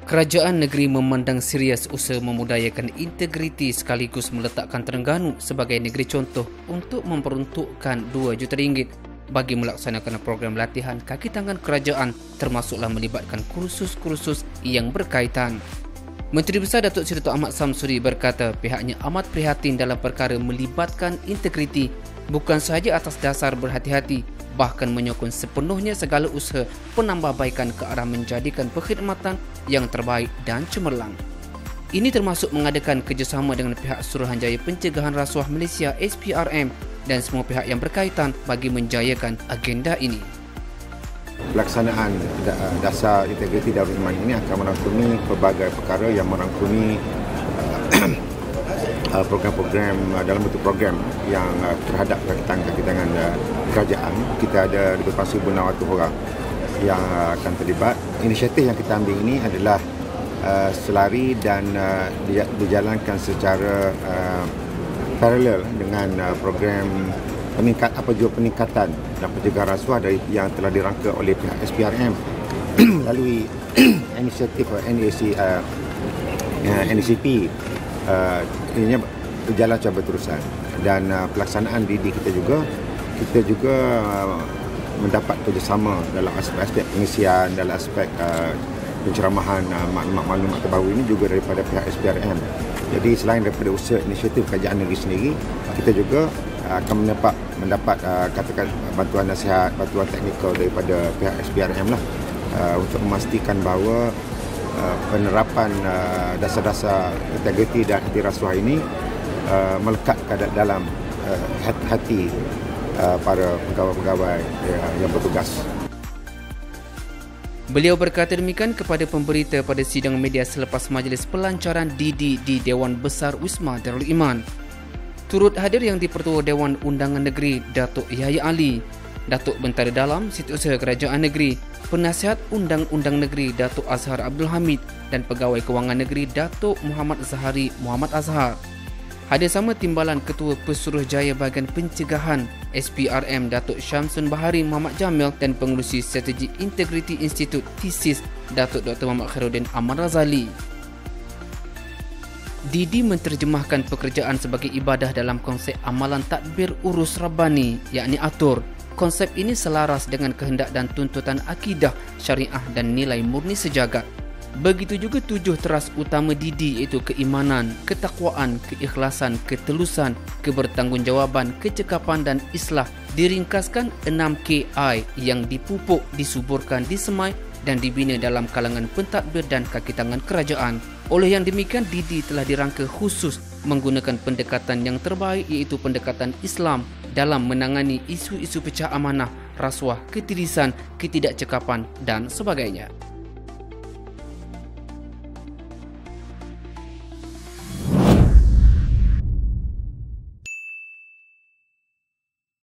Kerajaan negeri memandang serius usaha memudayakan integriti sekaligus meletakkan Terengganu sebagai negeri contoh untuk memperuntukkan RM2 juta bagi melaksanakan program latihan kaki tangan kerajaan, termasuklah melibatkan kursus-kursus yang berkaitan. Menteri Besar Datuk Seri Datuk Ahmad Samsuri berkata pihaknya amat prihatin dalam perkara melibatkan integriti bukan sahaja atas dasar berhati-hati, bahkan menyokong sepenuhnya segala usaha penambahbaikan ke arah menjadikan perkhidmatan yang terbaik dan cemerlang. Ini termasuk mengadakan kerjasama dengan pihak Suruhanjaya Pencegahan Rasuah Malaysia SPRM dan semua pihak yang berkaitan bagi menjayakan agenda ini. Pelaksanaan dasar integriti Darul Iman ini akan merangkumi pelbagai perkara yang merangkumi program-program dalam bentuk program yang terhadap kaki tangan kerajaan. Kita ada lebih kurang 1,600 orang yang akan terlibat. Inisiatif yang kita ambil ini adalah selari dan dijalankan secara paralel dengan program peningkatan dan pencegahan rasuah yang telah dirangka oleh pihak SPRM melalui inisiatif NACP. Ini berjalan secara berterusan dan pelaksanaan didik kita juga mendapat kerjasama dalam aspek pengisian, dalam aspek penceramahan maklumat terbaru ini juga daripada pihak SPRM. Jadi selain daripada usaha inisiatif kerajaan negeri sendiri, kita juga akan mendapat katakan bantuan nasihat, bantuan teknikal daripada pihak SPRM lah untuk memastikan bahawa penerapan dasar-dasar integriti dan anti rasuah ini melekat dalam hati para pegawai-pegawai yang bertugas. Beliau berkata demikian kepada pemberita pada sidang media selepas majlis pelancaran DD di Dewan Besar Wisma Darul Iman. Turut hadir yang di-Pertua Dewan Undangan Negeri Datuk Yahya Ali, Datuk Bentara Dalam Setiausaha Kerajaan Negeri, Penasihat Undang-Undang Negeri Datuk Azhar Abdul Hamid dan Pegawai Kewangan Negeri Datuk Muhammad Zahari Muhammad Azhar. Hadir sama Timbalan Ketua Pesuruhjaya Bahagian Pencegahan SPRM Datuk Syamsun Bahari Muhammad Jamil dan Pengerusi Strategi Integriti Institut TISIS Datuk Dr. Muhammad Khairuddin Ahmad Razali. Didi menterjemahkan pekerjaan sebagai ibadah dalam konsep amalan tadbir urus Rabbani, yakni atur. Konsep ini selaras dengan kehendak dan tuntutan akidah, syariah dan nilai murni sejagat. Begitu juga tujuh teras utama Didi iaitu keimanan, ketakwaan, keikhlasan, ketelusan, kebertanggungjawaban, kecekapan dan islah diringkaskan 6 KI yang dipupuk, disuburkan, disemai dan dibina dalam kalangan pentadbir dan kaki tangan kerajaan. Oleh yang demikian, Didi telah dirangka khusus menggunakan pendekatan yang terbaik iaitu pendekatan Islam dalam menangani isu-isu pecah amanah, rasuah, ketirisan, ketidakcekapan dan sebagainya.